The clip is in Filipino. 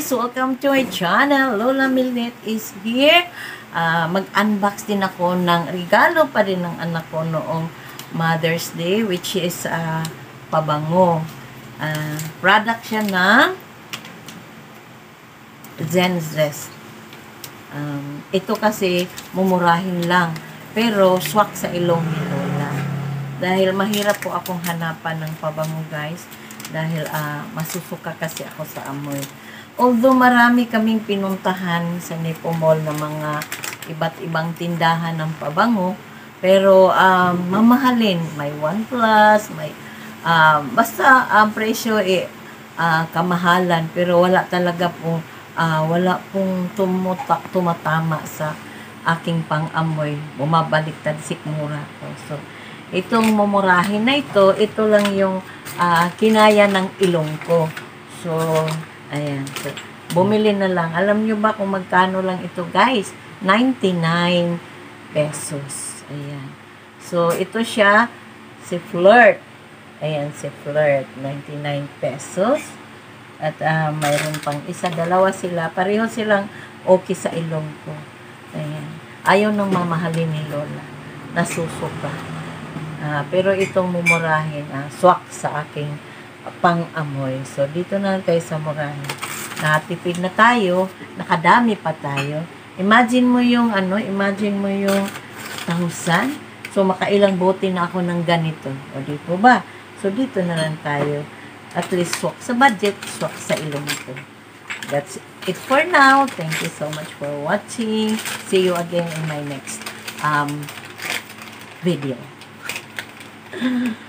guys! Welcome to my channel. Lola Milnet is here. Mag-unbox din ako ng regalo pa rin ng anak ko noong Mother's Day, which is pabango. Product siya ng Zenzest. Ito kasi mumurahin lang, pero swak sa ilong ni Lola. Dahil mahirap po akong hanapan ng pabango, guys. Dahil masusuka kasi ako sa amoy. Although marami kaming pinuntahan sa Nepo Mall na mga iba't ibang tindahan ng pabango, pero mamahalin. May 1 Plus, may basta ang presyo kamahalan, pero wala talaga pong wala pong tumatama sa aking pang-amoy. Bumabaliktad sikmura ko. So, itong mumurahin na ito lang yung kinaya ng ilong ko. So, ayan. So, bumili na lang. Alam nyo ba kung magkano lang ito, guys? 99 pesos. Ayan. So, ito siya, si Flirt. Ayan, si Flirt. 99 pesos. At mayroon pang isa, dalawa sila. Pareho silang okay sa ilong ko. Ayan. Ayaw nang mamahalin ni Lola. Nasusuka. Pero itong mumurahin, swak sa aking pang-amoy. So, dito na tayo sa murahin. Nakatipid na tayo, nakadami pa tayo. Imagine mo yung, imagine mo yung 1,000. So, makailang bote na ako ng ganito. O, dito ba? So, dito na lang tayo. At least, swak sa budget, swak sa ilong ko. That's it for now. Thank you so much for watching. See you again in my next video.